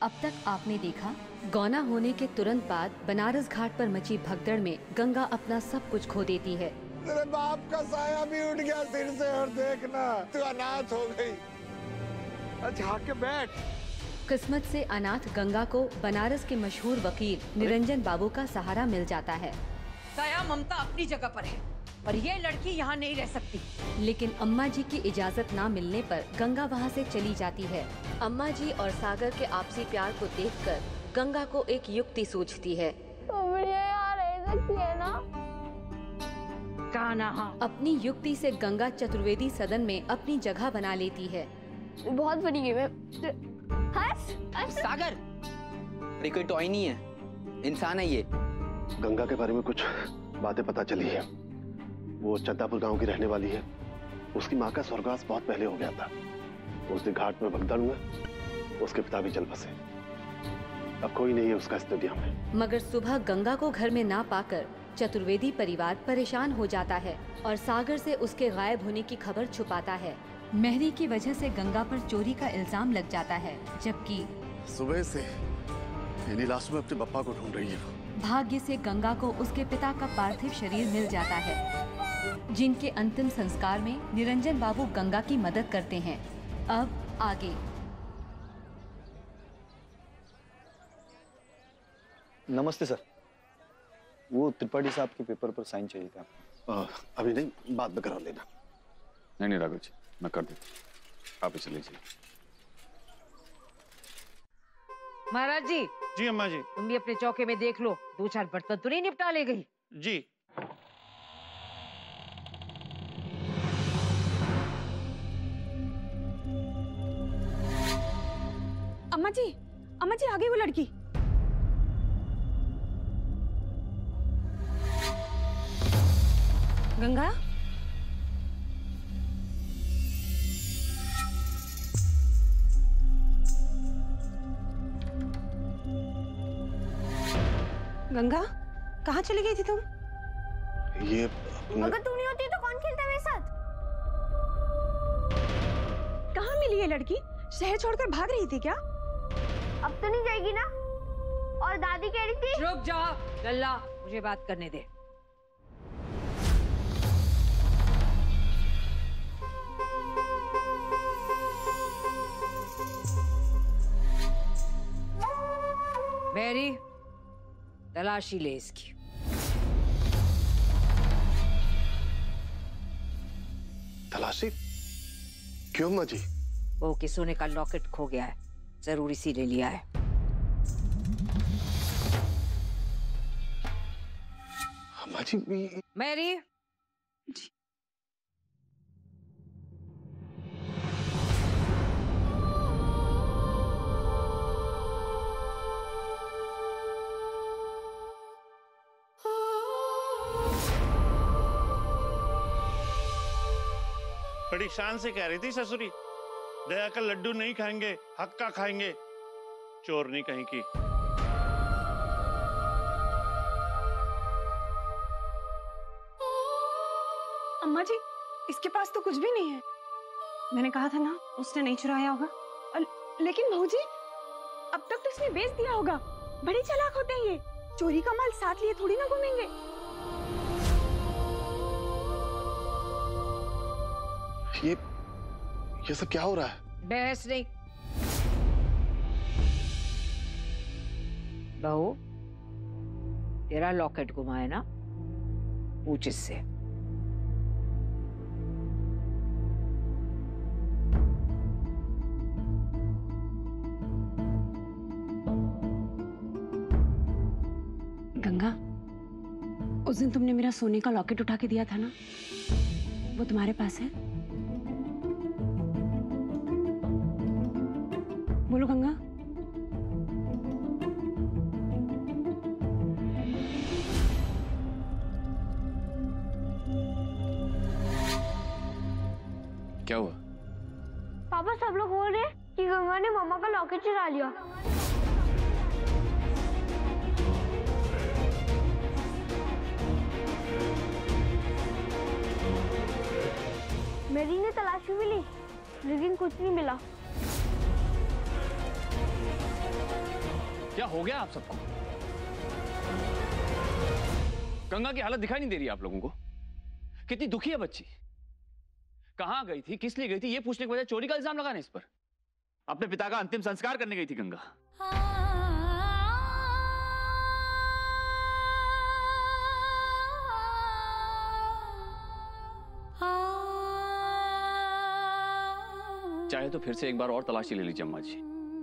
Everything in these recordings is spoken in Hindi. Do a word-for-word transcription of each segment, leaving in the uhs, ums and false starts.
अब तक आपने देखा, गौना होने के तुरंत बाद बनारस घाट पर मची भगदड़ में गंगा अपना सब कुछ खो देती है। तेरे बाप का साया भी उठ गया सिर से और देखना तू अनाथ हो गई। अच्छा के बैठ। किस्मत से अनाथ गंगा को बनारस के मशहूर वकील निरंजन बाबू का सहारा मिल जाता है। साया ममता अपनी जगह पर है, पर ये लड़की यहाँ नहीं रह सकती। लेकिन अम्मा जी की इजाजत ना मिलने पर गंगा वहाँ से चली जाती है। अम्मा जी और सागर के आपसी प्यार को देखकर गंगा को एक युक्ति सूझती है। यहाँ रह सकती है ना? कहा ना हाँ। अपनी युक्ति से गंगा चतुर्वेदी सदन में अपनी जगह बना लेती है। बहुत बड़ी गेम है। हर्ष, हर्ष। सागर, अरे कोई टॉय नहीं है, इंसान है ये। गंगा के बारे में कुछ बातें पता चली है। वो चंदापुर गांव की रहने वाली है। उसकी माँ का स्वर्गवास बहुत पहले हो गया था। उस दिन घाट में भगदड़ में उसके पिता भी जल फंसे। अब कोई नहीं है उसका इस दुनिया में। मगर सुबह गंगा को घर में ना पाकर चतुर्वेदी परिवार परेशान हो जाता है और सागर से उसके गायब होने की खबर छुपाता है। मेहरी की वजह से गंगा पर चोरी का इल्जाम लग जाता है, जबकि सुबह से इन्हीं लाशों में अपने बप्पा को ढूंढ रही है। भाग्य से गंगा को उसके पिता का पार्थिव शरीर मिल जाता है, जिनके अंतिम संस्कार में निरंजन बाबू गंगा की मदद करते हैं। अब आगे। नमस्ते सर, वो त्रिपाठी साहब के पेपर पर साइन चाहिए था। आ, अभी नहीं, बाद में करा लेना। नहीं नहीं राघव जी, मैं कर देता हूँ, आप ही चले जाइए। महाराज जी। जी अम्मा जी। तुम भी अपने चौके में देख लो, दो चार बर्तन तो नहीं निपटा ले गई? जी। अम्मा जी, अम्मा जी आ गई वो लड़की। गंगा, गंगा कहाँ चली गई थी तुम? ये अगर तू नहीं होती तो कौन खेलता मेरे साथ? कहाँ मिली ये लड़की? शहर छोड़कर भाग रही थी क्या? अब तो नहीं जाएगी ना? और दादी कह रही थी। रुक जा लल्ला, मुझे बात करने दे। मैरी, तलाशी ले इसकी। तलाशी? क्यों माँ जी? वो के सोने का लॉकेट खो गया है, जरूर इसीलिए लिया है। माँ जी भी... मैरी। बड़ी शान से कह रही थी ससुरी, दया का लड्डू नहीं खाएंगे, हक का खाएंगे। चोर नहीं कहीं की। अम्मा जी, इसके पास तो कुछ भी नहीं है। मैंने कहा था ना, उसने नहीं चुराया होगा। लेकिन बहू जी, अब तक तो इसने बेच दिया होगा। बड़ी चालाक होते हैं ये, चोरी का माल साथ लिए थोड़ी ना घूमेंगे। ये ये सब क्या हो रहा है? बहस नहीं। बहू, तेरा लॉकेट गुमा है ना, पूछ इससे। गंगा, उस दिन तुमने मेरा सोने का लॉकेट उठा के दिया था ना, वो तुम्हारे पास है? बोलो गंगा। क्या हुआ? पापा, सब लोग बोल रहे हैं कि गंगा ने मम्मा का लॉकेट चुरा लिया। मेरी ने तलाशी भी ली, लेकिन कुछ नहीं मिला। क्या हो गया आप सबको? गंगा की हालत दिखाई नहीं दे रही आप लोगों को? कितनी दुखी है बच्ची। कहां गई थी, किस लिए गई थी, ये पूछने के बजाय चोरी का इल्जाम लगाने इस पर। अपने पिता का अंतिम संस्कार करने गई थी गंगा। चाहे तो फिर से एक बार और तलाशी ले लीजिए अम्मा जी,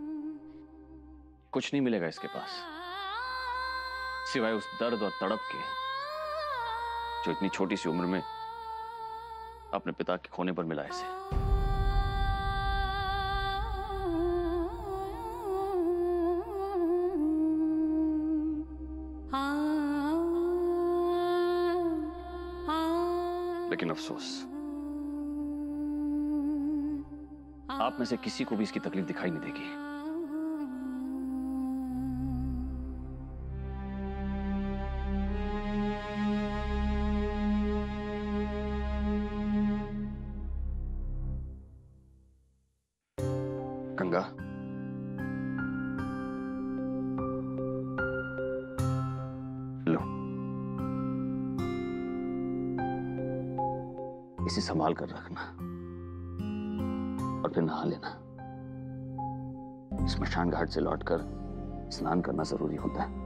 कुछ नहीं मिलेगा इसके पास सिवाय उस दर्द और तड़प के जो इतनी छोटी सी उम्र में अपने पिता के खोने पर मिला इसे। लेकिन अफसोस, आप में से किसी को भी इसकी तकलीफ दिखाई नहीं देगी। गंगा, लो, इसे संभाल कर रखना और फिर नहा लेना। स्मशान घाट से लौटकर स्नान करना जरूरी होता है।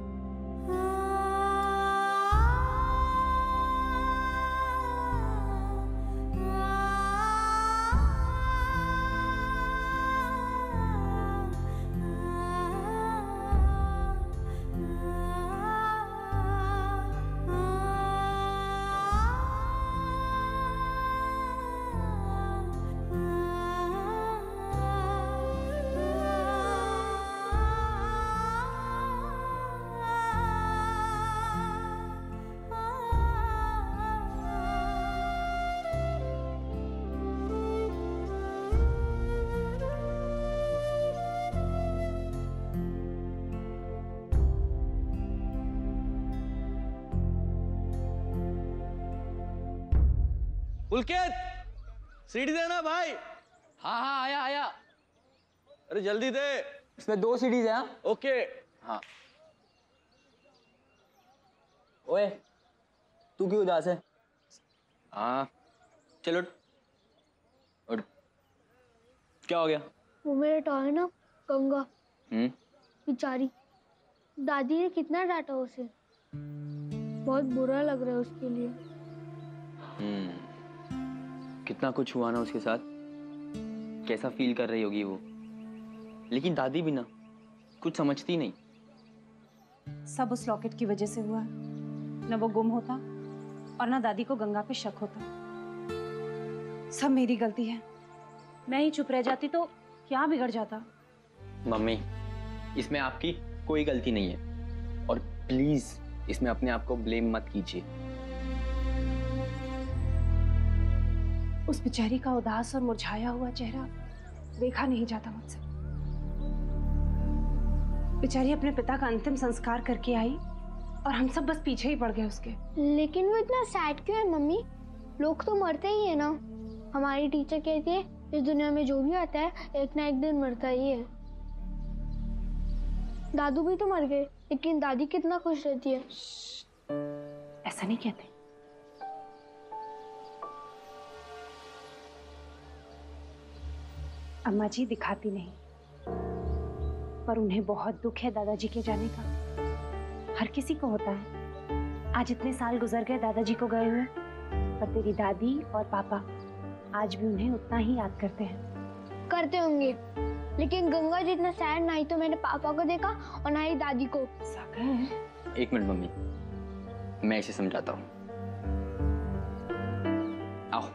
पुलकित, सीढ़ी देना भाई। हाँ हाँ आया आया। अरे जल्दी दे। इसमें दो सीढ़ीज हैं। ओके। हाँ। ओए, तू क्यों उदास है? हाँ, चलो उठ। क्या हो गया? वो मेरे टॉय ना गंगा, हम्म बेचारी दादी ने कितना डांटा उसे, बहुत बुरा लग रहा है उसके लिए। हम्म कितना कुछ हुआ ना उसके साथ, कैसा फील कर रही होगी वो। लेकिन दादी भी ना कुछ समझती नहीं। सब उस लॉकेट की वजह से हुआ। न वो गुम होता और ना दादी को गंगा पे शक होता। सब मेरी गलती है। मैं ही चुप रह जाती तो क्या बिगड़ जाता। मम्मी, इसमें आपकी कोई गलती नहीं है और प्लीज इसमें अपने आप को ब्लेम मत कीजिए। उस बेचारी का उदास और मुरझाया हुआ चेहरा देखा नहीं जाता मुझसे। बेचारी अपने पिता का अंतिम संस्कार करके आई और हम सब बस पीछे ही पड़ गए उसके। लेकिन वो इतना सैड क्यों है मम्मी? लोग तो मरते ही है ना। हमारी टीचर कहती है इस दुनिया में जो भी आता है एक ना एक दिन मरता ही है। दादू भी तो मर गए, लेकिन दादी कितना खुश रहती है। ऐसा नहीं कहते। अम्मा जी दिखाती नहीं, पर उन्हें बहुत दुख है दादाजी के जाने का। हर किसी को होता है। आज इतने साल गुजर गए दादाजी को गए हुए, पर तेरी दादी और पापा आज भी उन्हें उतना ही याद करते हैं। करते होंगे, लेकिन गंगा जितना सैड ना ही तो मैंने पापा को देखा और ना ही दादी को। सागर, एक मिनट मम्मी, मैं इसे समझाता हूँ। आओ।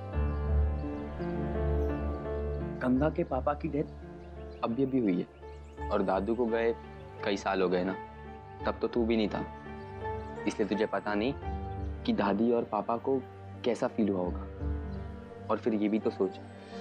गंगा के पापा की डेथ अभी अभी हुई है और दादू को गए कई साल हो गए ना। तब तो तू भी नहीं था, इसलिए तुझे पता नहीं कि दादी और पापा को कैसा फील हुआ होगा। और फिर ये भी तो सोच,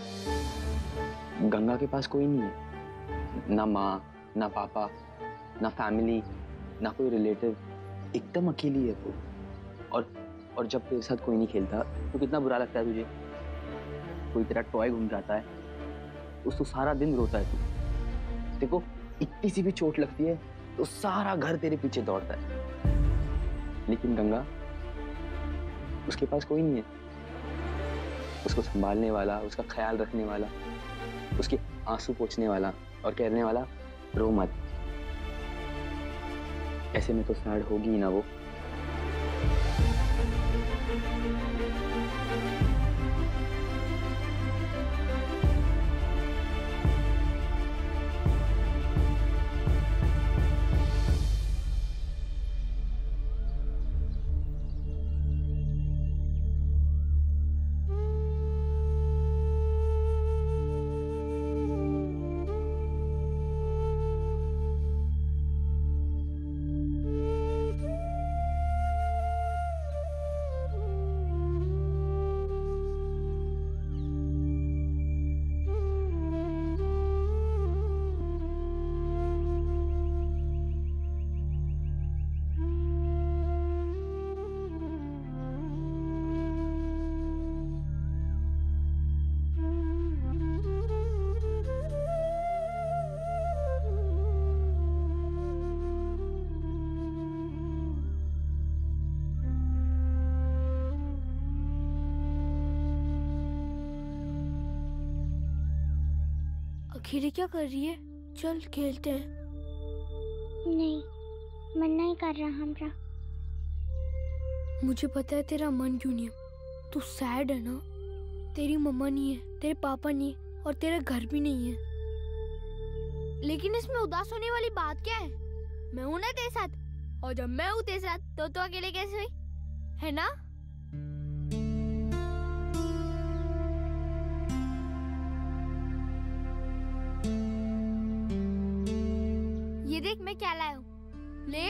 गंगा के पास कोई नहीं है, ना माँ, ना पापा, ना फैमिली, ना कोई रिलेटिव, एकदम अकेली है वो। और और जब तेरे साथ कोई नहीं खेलता तो कितना बुरा लगता है तुझे। कोई तेरा टॉय घूम जाता है तो सारा दिन रोता है तू। देखो इतनी सी भी चोट लगती है तो सारा घर तेरे पीछे दौड़ता है। लेकिन गंगा, उसके पास कोई नहीं है, उसको संभालने वाला, उसका ख्याल रखने वाला, उसके आंसू पोंछने वाला और कहने वाला रो मत। ऐसे में तो सैड होगी ही ना वो। अकेले क्या कर रही है? चल खेलते हैं। नहीं, मन नहीं कर रहा हमरा। मुझे पता है तेरा मन क्यों नहीं है। तू सैड है ना? तेरी मम्मा नहीं है, तेरे पापा नहीं है और तेरा घर भी नहीं है। लेकिन इसमें उदास होने वाली बात क्या है? मैं हूं ना तेरे साथ, और जब मैं हूं तेरे साथ तो तो अकेले कैसे हुई, है ना? ये देख मैं क्या लाया हूँ, ले।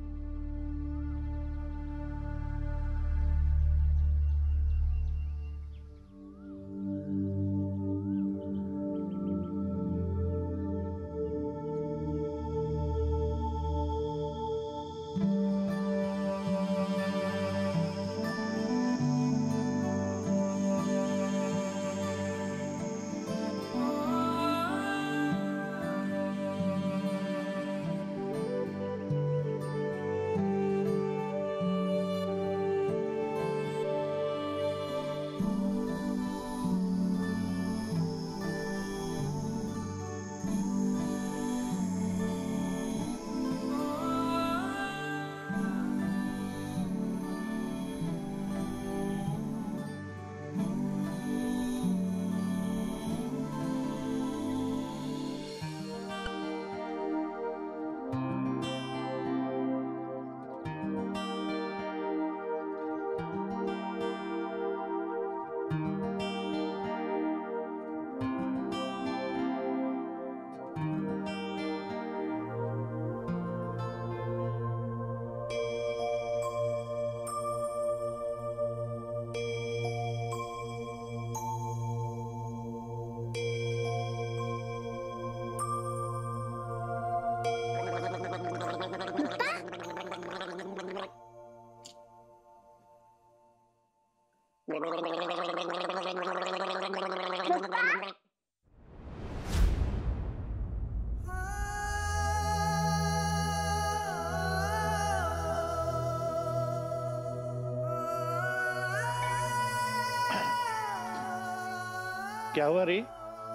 क्या हुआ रे?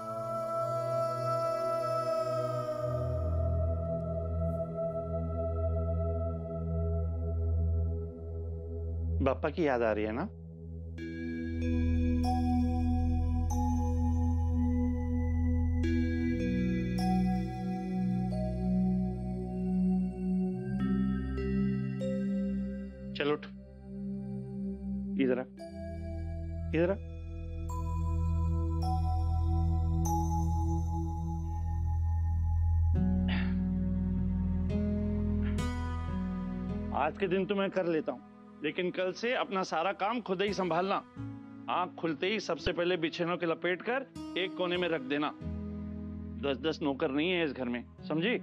पापा की याद आ रही है ना? चलो उठ, इधर आ, इधर आ। आज के दिन तो मैं कर लेता हूँ, लेकिन कल से अपना सारा काम खुद ही संभालना। आंख खुलते ही सबसे पहले बिछैनों के लपेट कर एक कोने में रख देना। दस दस नौकर नहीं है इस घर में, समझी?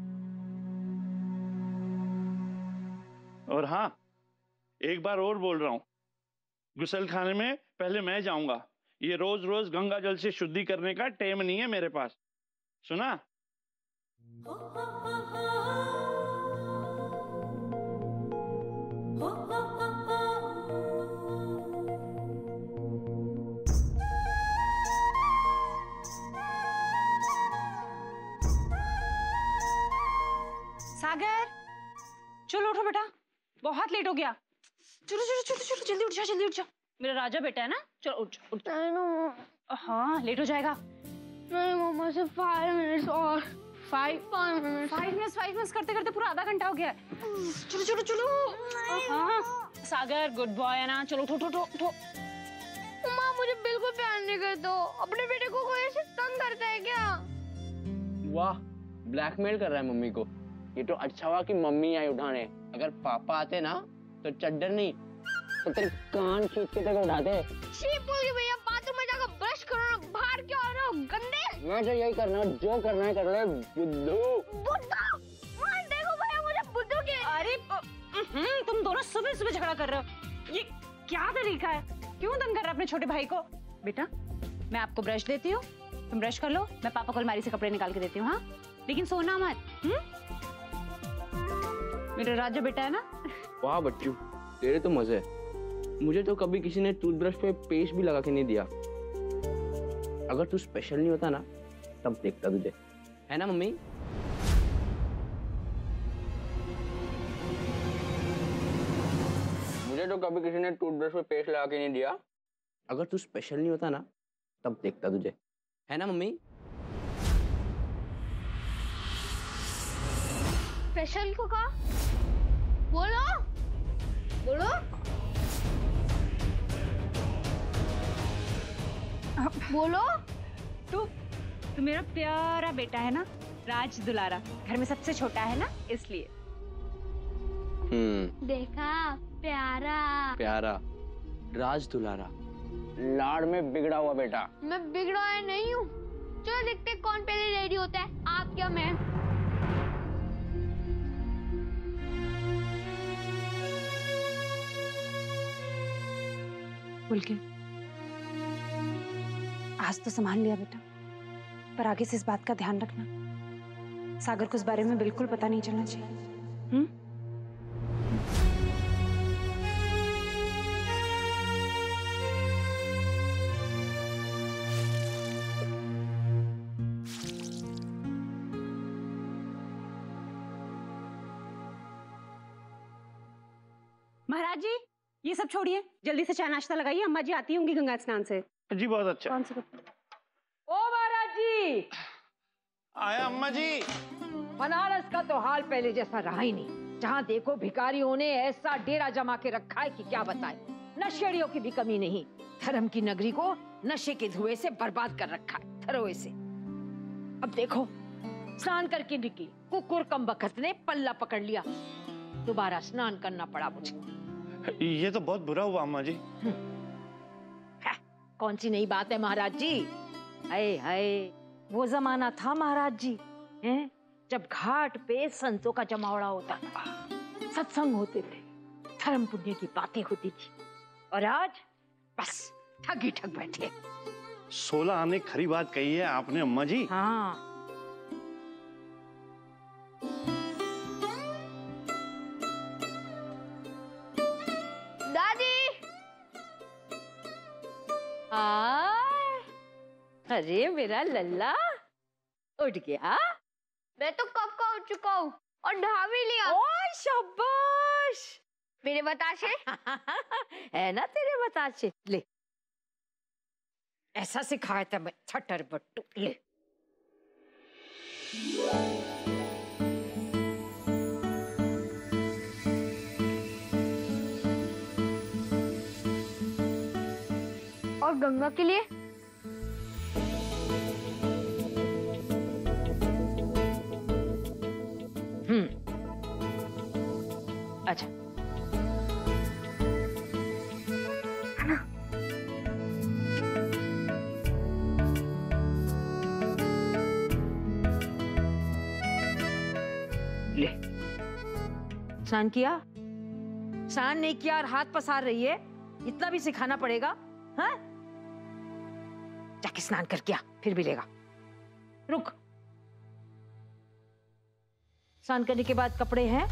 और हाँ, एक बार और बोल रहा हूं, गुसल खाने में पहले मैं जाऊंगा। ये रोज रोज गंगा जल से शुद्धि करने का टाइम नहीं है मेरे पास, सुना? सागर, चलो उठो बेटा, बहुत लेट हो गया। चलो चलो चलो चलो जल्दी उठ जा, जल्दी उठ जा। मेरा राजा बेटा है ना, चलो उठ उठ। हाँ लेट हो जाएगा। नहीं मम्मा, सिर्फ फाइव मिनट्स और। Five five minutes five minutes five minutes करते करते पूरा आधा घंटा हो गया है। चलो चलो चलो। हाँ सागर गुड बॉय है ना, चलो उठो उठो उठो। मम्मा मुझे बिल्कुल प्यार नहीं करते हो। अपने बेटे को कोई ऐसे तंग करता है क्या? वाह, ब्लैकमेल कर रहा है मम्मी को। ये तो अच्छा हुआ कि मम्मी आई उठाने। अगर पापा आते ना तो चड्डर नहीं तो तेरे कान खींच के तक उठाते। शी बोल के भैया, बाथरूम में जाकर ब्रश करो ना, बाहर क्यों आ रहे हो गंदे? मैं तो यही करना, जो करना है कर ले बुद्धू। बुद्धू? देखो भैया मुझे बुद्धू के। अरे तुम दोनों सुबह सुबह झगड़ा कर रहे हो, ये क्या तरीका है? क्यों तंग कर रहा है अपने छोटे भाई को? बेटा मैं आपको ब्रश देती हूँ, तुम ब्रश कर लो, मैं पापा को अलमारी से कपड़े निकाल के देती हूँ। हाँ लेकिन सोना मत। हुँ? मेरा राजा बेटा है ना। वाह बच्चू, तेरे तो मजे। मुझे तो कभी किसी ने टूथब्रश पे पेस्ट भी लगा के नहीं दिया। अगर तू स्पेशल नहीं होता ना तब देखता तुझे, है ना मम्मी? मुझे तो कभी किसी ने टूथब्रश पे पेस्ट लगा के नहीं दिया। अगर तू स्पेशल नहीं होता ना तब देखता तुझे, है ना मम्मी? स्पेशल को कहा? बोलो बोलो। बोलो। तू तू मेरा प्यारा बेटा है ना, राज दुलारा, घर में सबसे छोटा है ना, इसलिए। हम्म, देखा, प्यारा प्यारा राज दुलारा, लाड़ में बिगड़ा हुआ बेटा। मैं बिगड़ा है नहीं हूँ। चलो देखते कौन पहले रेडी होता है, आप क्या मैं? बोल के आज तो संभाल लिया बेटा, पर आगे से इस बात का ध्यान रखना, सागर को इस बारे में बिल्कुल पता नहीं चलना चाहिए। हम्म? महाराज जी ये सब छोड़िए, जल्दी से चाय नाश्ता लगाइए, अम्मा जी आती होंगी गंगा स्नान से। जी बहुत अच्छा। कौन सा? ओ महाराज जी, आया अम्मा जी। बनारस का तो हाल पहले जैसा रहा ही नहीं। जहाँ देखो भिखारियों ने ऐसा डेरा जमा के रखा है कि क्या बताएं। नशेड़ियों की भी कमी नहीं। धर्म की नगरी को नशे के धुएं से बर्बाद कर रखा है, धरोए से। अब देखो स्नान करके निकली, कुकुर कम बखत ने पल्ला पकड़ लिया, दोबारा स्नान करना पड़ा मुझे। ये तो बहुत बुरा हुआ अम्मा जी। कौन सी नई बात है महाराज जी? हाय हाय, वो जमाना था महाराज जी, हैं? जब घाट पे संतों का जमावड़ा होता था, सत्संग होते थे, धर्म पुण्य की बातें होती थी। और आज बस ठग ही ठग बैठे। सोलह आने खरी बात कही है आपने अम्मा जी। हाँ, दादी। आ, अरे मेरा लल्ला उठ गया। मैं तो कब का उठ चुका हूँ और नहा भी लिया। ओ शाबाश, मेरे बताशे है ना तेरे बताशे। ले, ऐसा सिखाया था मैं, छटर बट्टू। ले और गंगा के लिए हम्म, अच्छा ले, स्नान किया? स्नान नहीं किया और हाथ पसार रही है, इतना भी सिखाना पड़ेगा? हाँ? जाके स्नान करके आ, फिर मिलेगा। रुक, स्नान करने के बाद कपड़े हैं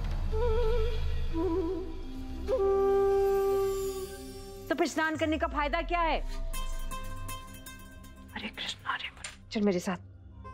तो फिर स्नान करने का फायदा क्या है? अरे कृष्ण, अरे चल मेरे साथ।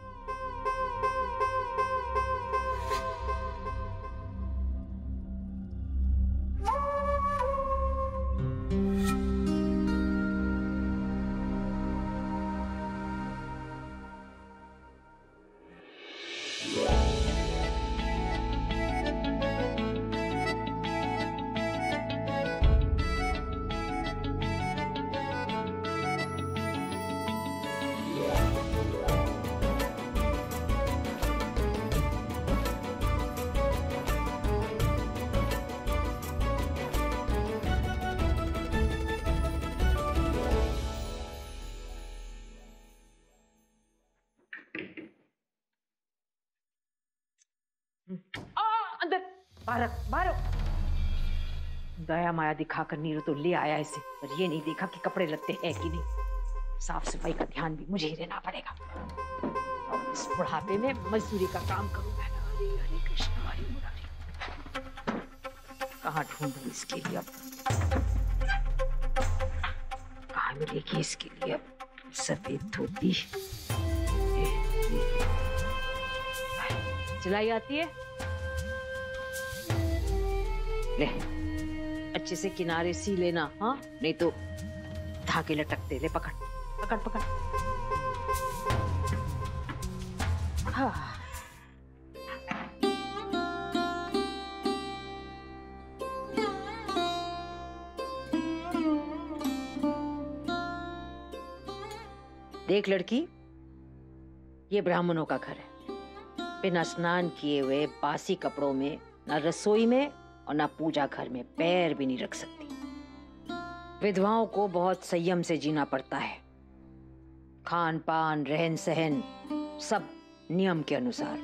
अंदर बाहर बाहर। दया माया दिखाकर नीरू तो ले आया इसे, पर ये नहीं देखा कि कपड़े लत्ते हैं कि नहीं। साफ सफाई का ध्यान भी मुझे ही रहना पड़ेगा। और इस बुढ़ापे में मजदूरी का काम करूंगा। हरे हरे कृष्ण हरे मुरारी। कहाँ ढूंढूं इसके लिए अब? कहाँ मिलेगी इसके लिए अब सफेद धोती? सिलाई आती है? ले अच्छे से किनारे सी लेना, हाँ? नहीं तो धागे लटकते। ले पकड़ पकड़ पकड़। हाँ। देख लड़की, ये ब्राह्मणों का घर है। बिना स्नान किए हुए बासी कपड़ों में ना रसोई में और ना पूजा घर में पैर भी नहीं रख सकती। विधवाओं को बहुत संयम से जीना पड़ता है। खान पान रहन सहन सब नियम के अनुसार।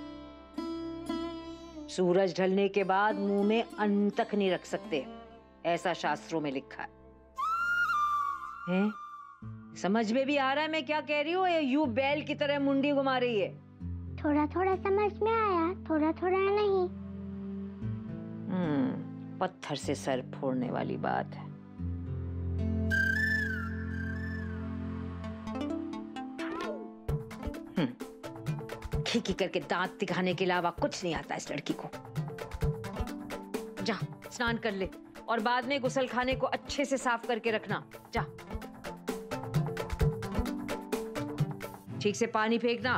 सूरज ढलने के बाद मुंह में अन्न तक नहीं रख सकते, ऐसा शास्त्रों में लिखा है। हैं? समझ में भी आ रहा है मैं क्या कह रही हूँ? ये यू बैल की तरह मुंडी घुमा रही है। थोड़ा थोड़ा समझ में आया, थोड़ा थोड़ा नहीं। हम्म, पत्थर से सर फोड़ने वाली बात है। हम्म, खीखी करके दांत दिखाने के अलावा कुछ नहीं आता इस लड़की को। जा स्नान कर ले और बाद में गुसल खाने को अच्छे से साफ करके रखना। जा ठीक से पानी फेंकना।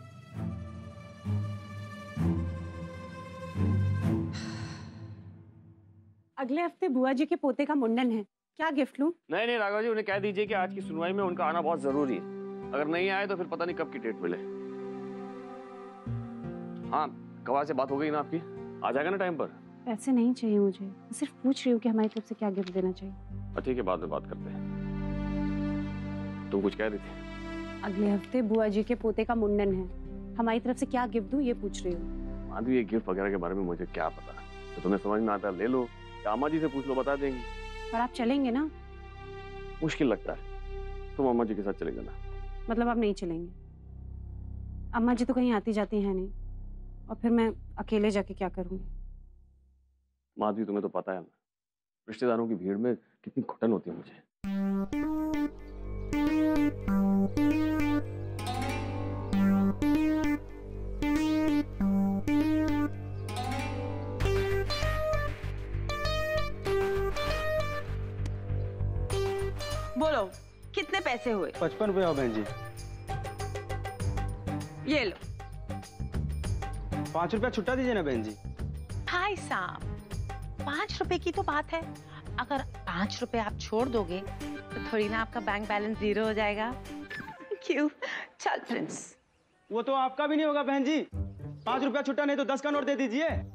अगले हफ्ते बुआ जी के पोते का मुंडन है, क्या गिफ्ट लूं? नहीं नहीं राघव जी, उन्हें कह दीजिए कि आज की सुनवाई में उनका आना बहुत जरूरी है। अगर नहीं आए तो फिर पता नहीं कब की डेट मिले। हाँ, कवाल से बात हो गई ना आपकी? आ जाएगा ना टाइम पर? पैसे नहीं चाहिए मुझे, सिर्फ पूछ रही हूँ कि हमारी तरफ से क्या गिफ्ट देना चाहिए। ठीक है, बाद में बात करते हैं। तुम कुछ कह रही थी? अगले हफ्ते बुआ जी के पोते का मुंडन है, हमारी तरफ से क्या गिफ्ट दूं ये पूछ रही हूँ। माधवी, ये गिफ्ट वगैरह के बारे में मुझे क्या पता? तो तुम्हें समझ में आता है ले लो, अम्मा जी से पूछ लो, बता देंगे। पर आप चलेंगे ना? मुश्किल लगता है। तुम अम्मा जी के साथ चले जाना। मतलब आप नहीं चलेंगे? अम्मा जी तो कहीं आती जाती है नहीं, और फिर मैं अकेले जाके क्या करूंगी? माधवी, तुम्हें तो पता है ना, रिश्तेदारों की भीड़ में कितनी घुटन होती है मुझे। बोलो कितने पैसे हुए? पचपन रुपए हो बहन जी। ये लो। पाँच रुपया छुट्टा दीजिए ना बहन जी। भाई साहब, पाँच रुपए की तो बात है। अगर पाँच रुपए आप छोड़ दोगे तो थोड़ी ना आपका बैंक बैलेंस जीरो हो जाएगा। क्यों? चल प्रिंस। वो तो आपका भी नहीं होगा बहन जी। पाँच रुपया छुट्टा नहीं तो दस का नोट दे दीजिए।